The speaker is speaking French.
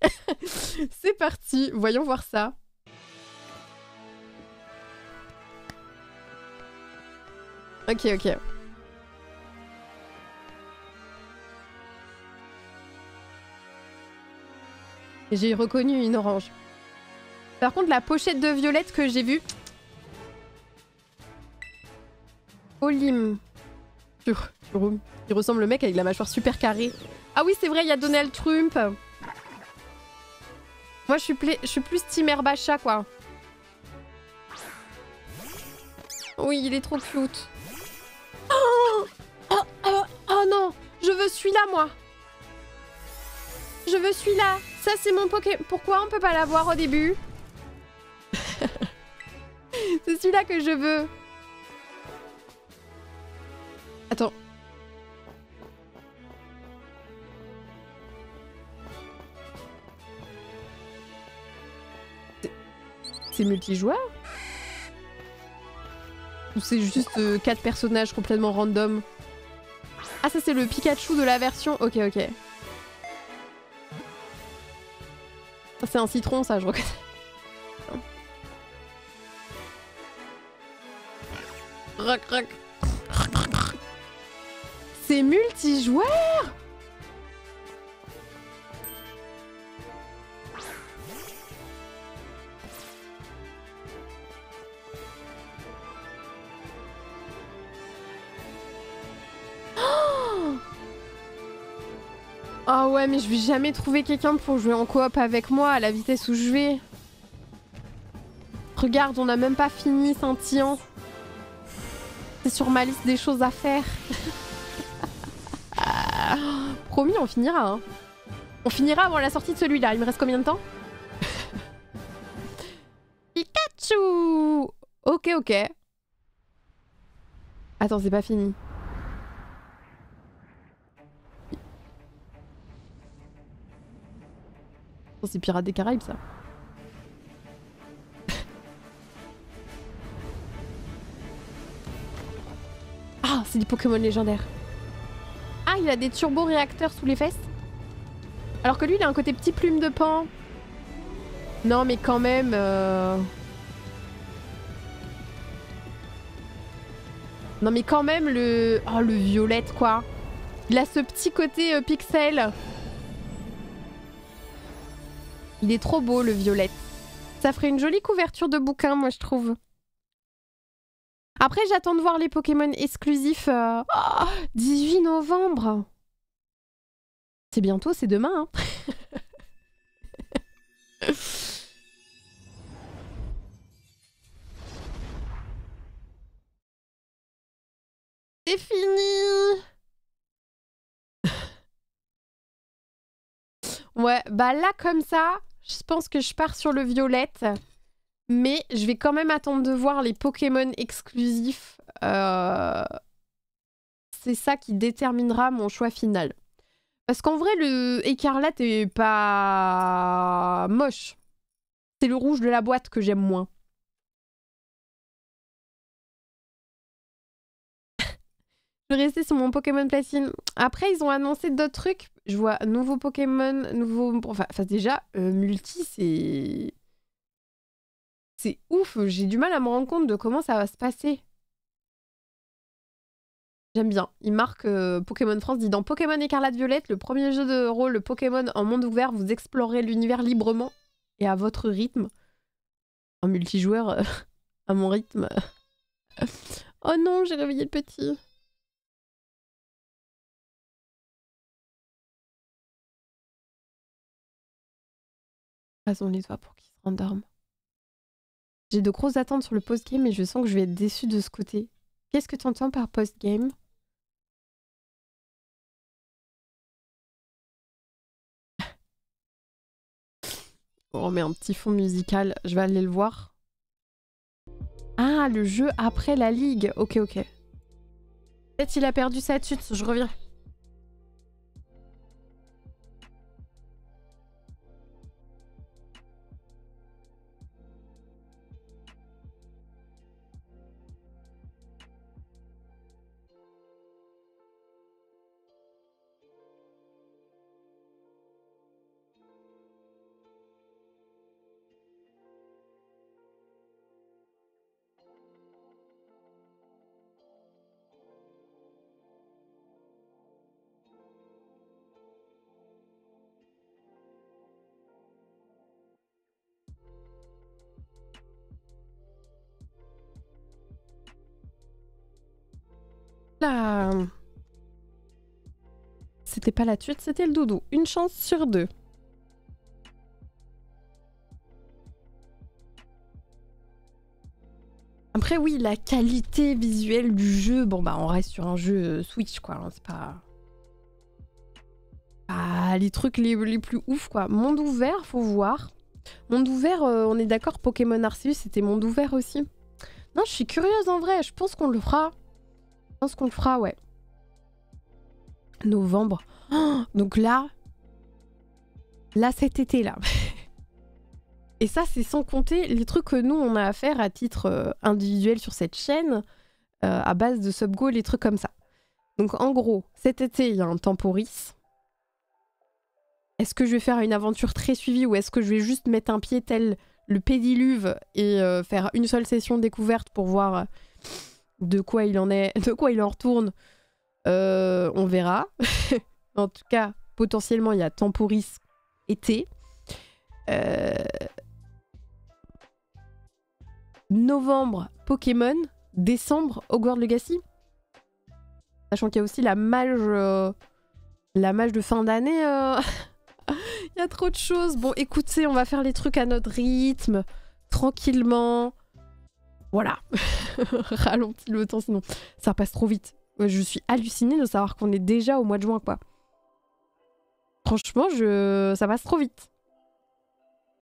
C'est parti, voyons voir ça. Ok, ok. J'ai reconnu une orange. Par contre, la pochette de violette que j'ai vue... Olim. Il ressemble le mec avec la mâchoire super carrée. Ah oui, c'est vrai, il y a Donald Trump. Moi, je suis plus team Herbacha, quoi. Oui, il est trop cute. Oh, oh, oh, oh non, je veux celui-là, moi. Je veux celui-là. Ça, c'est mon Pokémon. Pourquoi on peut pas l'avoir au début? C'est celui-là que je veux. Attends. C'est multijoueur? Ou c'est juste 4 personnages complètement random? Ah, ça c'est le Pikachu de la version... Ok, ok. C'est un citron, ça, je reconnais. Rock, rock. C'est multijoueur? Oh ouais, mais je vais jamais trouver quelqu'un pour jouer en coop avec moi à la vitesse où je vais. Regarde, on n'a même pas fini Scintillant. C'est sur ma liste des choses à faire. Promis, on finira. Hein. On finira avant la sortie de celui-là. Il me reste combien de temps? Pikachu! Ok, ok. Attends, c'est pas fini. Oh, c'est Pirates des Caraïbes, ça. Ah, c'est des Pokémon légendaires. Ah, il a des turbo-réacteurs sous les fesses. Alors que lui, il a un côté petit plume de pan. Non, mais quand même... Non, mais quand même, le... Oh, le violette, quoi. Il a ce petit côté pixel. Il est trop beau, le violette. Ça ferait une jolie couverture de bouquin, moi, je trouve. Après, j'attends de voir les Pokémon exclusifs. 18 novembre. C'est bientôt, c'est demain. Hein. C'est fini. Ouais, bah là, comme ça, je pense que je pars sur le violette. Mais je vais quand même attendre de voir les Pokémon exclusifs. C'est ça qui déterminera mon choix final. Parce qu'en vrai, le écarlate est pas moche. C'est le rouge de la boîte que j'aime moins. Je vais rester sur mon Pokémon Platine. Après, ils ont annoncé d'autres trucs. Je vois nouveau Pokémon, nouveau... Enfin déjà, multi, c'est... C'est ouf. J'ai du mal à me rendre compte de comment ça va se passer. J'aime bien. Il marque Pokémon France dit dans Pokémon Écarlate Violette, le premier jeu de rôle Pokémon en monde ouvert, vous explorez l'univers librement et à votre rythme. Un multijoueur à mon rythme. Oh non, j'ai réveillé le petit. Passons les doigts pour qu'il se rendorme. J'ai de grosses attentes sur le post-game et je sens que je vais être déçue de ce côté. Qu'est-ce que tu entends par post-game? On remet un petit fond musical. Je vais aller le voir. Ah, le jeu après la ligue. Ok, ok. Peut-être il a perdu sa tute. Je reviens. Là. C'était pas la tuite, c'était le doudou. Une chance sur 2. Après oui, la qualité visuelle du jeu, bon bah on reste sur un jeu Switch quoi, hein, c'est pas... Ah, les trucs les plus ouf quoi. Monde ouvert, faut voir. Monde ouvert, on est d'accord, Pokémon Arceus c'était monde ouvert aussi. Non, je suis curieuse en vrai, je pense qu'on le fera. Je pense qu'on le fera, ouais. Novembre. Oh, donc là cet été là. Et ça, c'est sans compter les trucs que nous, on a à faire à titre individuel sur cette chaîne, à base de sub-go, les trucs comme ça. Donc en gros, cet été, il y a un Temporis. Est-ce que je vais faire une aventure très suivie ou est-ce que je vais juste mettre un pied tel le pédiluve et faire une seule session découverte pour voir de quoi il en est, de quoi il en retourne? On verra. En tout cas, potentiellement, il y a Temporis été. Novembre, Pokémon. Décembre, Hogwarts Legacy. Sachant qu'il y a aussi la mage de fin d'année. Il y a trop de choses. Bon, écoutez, on va faire les trucs à notre rythme, tranquillement. Voilà. Ralentis le temps, sinon ça passe trop vite. Je suis hallucinée de savoir qu'on est déjà au mois de juin, quoi. Franchement, ça passe trop vite.